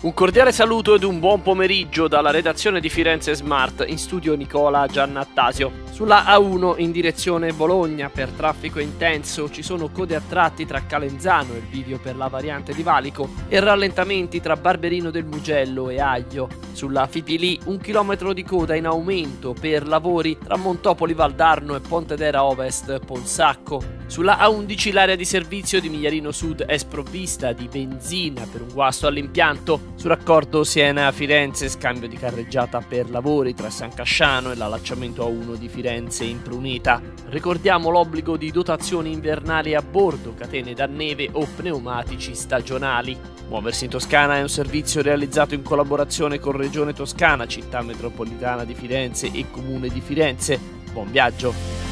Un cordiale saluto ed un buon pomeriggio dalla redazione di Firenze Smart, in studio Nicola Giannattasio. Sulla A1 in direzione Bologna per traffico intenso ci sono code a tratti tra Calenzano e il bivio per la variante di Valico e rallentamenti tra Barberino del Mugello e Aglio. Sulla Fipili 1 chilometro di coda in aumento per lavori tra Montopoli Valdarno e Pontedera Ovest Ponsacco. Sulla A11 l'area di servizio di Migliarino Sud è sprovvista di benzina per un guasto all'impianto. Sul raccordo Siena-Firenze scambio di carreggiata per lavori tra San Casciano e l'allacciamento A1 di Firenze Imprunita. Ricordiamo l'obbligo di dotazioni invernali a bordo, catene da neve o pneumatici stagionali. Muoversi in Toscana è un servizio realizzato in collaborazione con Regione Toscana, Città Metropolitana di Firenze e Comune di Firenze. Buon viaggio!